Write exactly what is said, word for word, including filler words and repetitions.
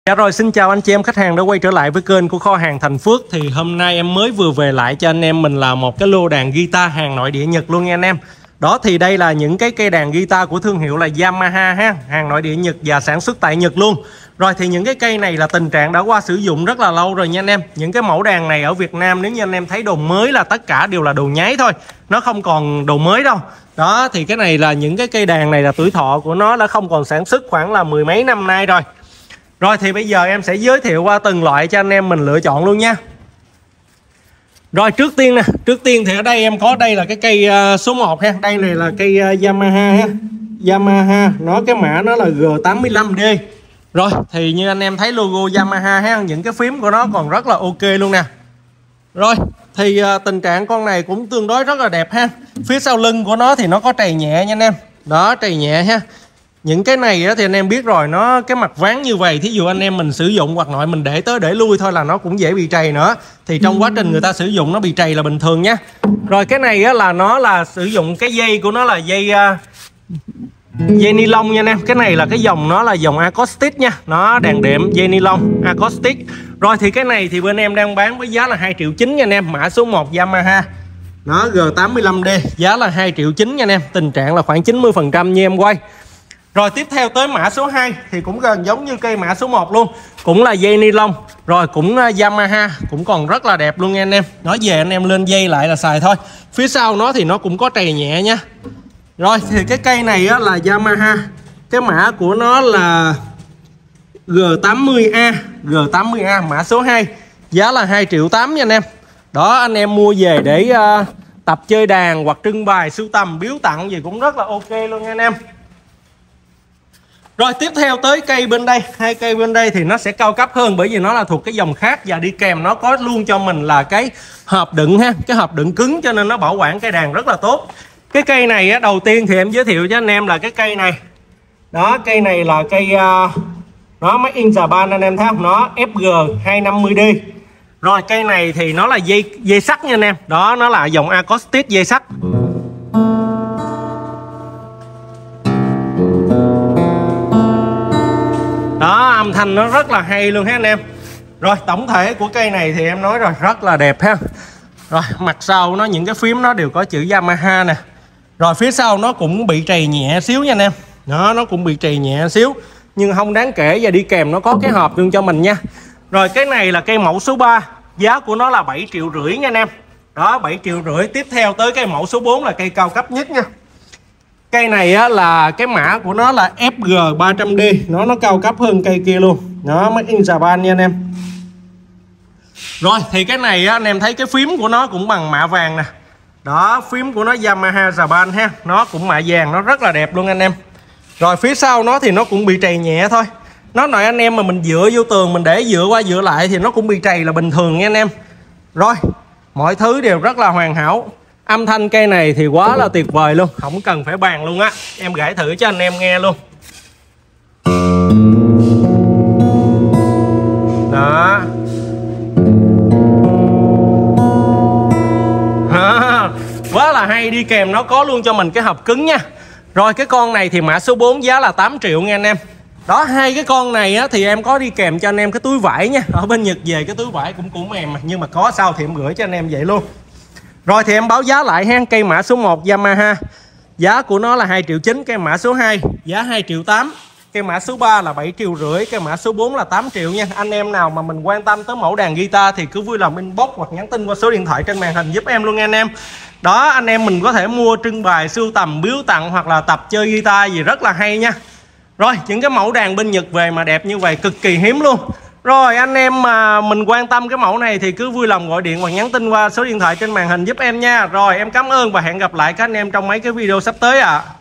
Dạ rồi, xin chào anh chị em khách hàng đã quay trở lại với kênh của kho hàng Thành Phước. Thì hôm nay em mới vừa về lại cho anh em mình là một cái lô đàn guitar hàng nội địa Nhật luôn nha anh em. Đó thì đây là những cái cây đàn guitar của thương hiệu là Yamaha ha, hàng nội địa Nhật và sản xuất tại Nhật luôn. Rồi thì những cái cây này là tình trạng đã qua sử dụng rất là lâu rồi nha anh em. Những cái mẫu đàn này ở Việt Nam nếu như anh em thấy đồ mới là tất cả đều là đồ nháy thôi, nó không còn đồ mới đâu. Đó thì cái này là những cái cây đàn này là tuổi thọ của nó đã không còn sản xuất khoảng là mười mấy năm nay rồi. Rồi thì bây giờ em sẽ giới thiệu qua từng loại cho anh em mình lựa chọn luôn nha. Rồi trước tiên nè, trước tiên thì ở đây em có đây là cái cây uh, số một ha. Đây này là cây uh, Yamaha ha. Yamaha, nó cái mã nó là G tám mươi lăm D. Rồi thì như anh em thấy logo Yamaha ha, những cái phím của nó còn rất là ok luôn nè. Rồi thì uh, tình trạng con này cũng tương đối rất là đẹp ha. Phía sau lưng của nó thì nó có trầy nhẹ nha anh em. Đó, trầy nhẹ ha. Những cái này thì anh em biết rồi, nó cái mặt ván như vậy, thí dụ anh em mình sử dụng hoặc nội mình để tới để lui thôi là nó cũng dễ bị trầy nữa. Thì trong quá trình người ta sử dụng nó bị trầy là bình thường nhé. Rồi cái này á, là nó là sử dụng cái dây của nó là dây uh, dây ni lông nha anh em. Cái này là cái dòng nó là dòng acoustic nha. Nó đàn đệm dây ni lông acoustic. Rồi thì cái này thì bên em đang bán với giá là hai triệu chín nha anh em. Mã số một Yamaha, nó G tám mươi lăm D, giá là hai triệu chín nha anh em. Tình trạng là khoảng chín mươi phần trăm như em quay. Rồi tiếp theo tới mã số hai thì cũng gần giống như cây mã số một luôn, cũng là dây ni lông. Rồi cũng Yamaha, cũng còn rất là đẹp luôn nha anh em. Nói về anh em lên dây lại là xài thôi. Phía sau nó thì nó cũng có trầy nhẹ nha. Rồi thì cái cây này á, là Yamaha, cái mã của nó là G tám mươi A, G tám mươi A mã số hai, giá là hai triệu tám nha anh em. Đó, anh em mua về để uh, tập chơi đàn hoặc trưng bày sưu tầm biếu tặng gì cũng rất là ok luôn nha anh em. Rồi tiếp theo tới cây bên đây, hai cây bên đây thì nó sẽ cao cấp hơn bởi vì nó là thuộc cái dòng khác, và đi kèm nó có luôn cho mình là cái hộp đựng ha, cái hộp đựng cứng cho nên nó bảo quản cây đàn rất là tốt. Cái cây này á, đầu tiên thì em giới thiệu cho anh em là cái cây này. Đó, cây này là cây uh, nó Made in Japan anh em thấy không? Nó F G hai năm mươi D. Rồi cây này thì nó là dây dây sắt nha anh em. Đó, nó là dòng acoustic dây sắt. Đó, âm thanh nó rất là hay luôn ha anh em. Rồi tổng thể của cây này thì em nói rồi, rất là đẹp ha. Rồi mặt sau nó những cái phím nó đều có chữ Yamaha nè. Rồi phía sau nó cũng bị trầy nhẹ xíu nha anh em. Đó, nó cũng bị trầy nhẹ xíu nhưng không đáng kể, và đi kèm nó có cái hộp luôn cho mình nha. Rồi cái này là cây mẫu số ba, giá của nó là bảy triệu rưỡi nha anh em. Đó, bảy triệu rưỡi. Tiếp theo tới cây mẫu số bốn là cây cao cấp nhất nha. Cây này á, là cái mã của nó là F G ba trăm D, nó nó cao cấp hơn cây kia luôn. Nó Made in Japan nha anh em. Rồi thì cái này á, anh em thấy cái phím của nó cũng bằng mạ vàng nè. Đó, phím của nó Yamaha Japan ha, nó cũng mạ vàng, nó rất là đẹp luôn anh em. Rồi phía sau nó thì nó cũng bị trầy nhẹ thôi. Nó nói anh em mà mình dựa vô tường, mình để dựa qua dựa lại thì nó cũng bị trầy là bình thường nha anh em. Rồi mọi thứ đều rất là hoàn hảo. Âm thanh cây này thì quá là tuyệt vời luôn, không cần phải bàn luôn á. Em gảy thử cho anh em nghe luôn. Đó. À, quá là hay, đi kèm nó có luôn cho mình cái hộp cứng nha. Rồi cái con này thì mã số bốn, giá là tám triệu nha anh em. Đó, hai cái con này á, thì em có đi kèm cho anh em cái túi vải nha. Ở bên Nhật về cái túi vải cũng cũng mềm mà, nhưng mà có sao thì em gửi cho anh em vậy luôn. Rồi thì em báo giá lại ha. Cây mã số một Yamaha, giá của nó là hai triệu chín. Cây mã số hai giá hai triệu tám. Cây mã số ba là bảy triệu rưỡi. Cây mã số bốn là tám triệu nha. Anh em nào mà mình quan tâm tới mẫu đàn guitar thì cứ vui lòng inbox hoặc nhắn tin qua số điện thoại trên màn hình giúp em luôn nha anh em. Đó, anh em mình có thể mua trưng bày sưu tầm biếu tặng hoặc là tập chơi guitar gì rất là hay nha. Rồi những cái mẫu đàn bên Nhật về mà đẹp như vậy cực kỳ hiếm luôn. Rồi anh em mà mình quan tâm cái mẫu này thì cứ vui lòng gọi điện hoặc nhắn tin qua số điện thoại trên màn hình giúp em nha. Rồi em cảm ơn và hẹn gặp lại các anh em trong mấy cái video sắp tới ạ. À.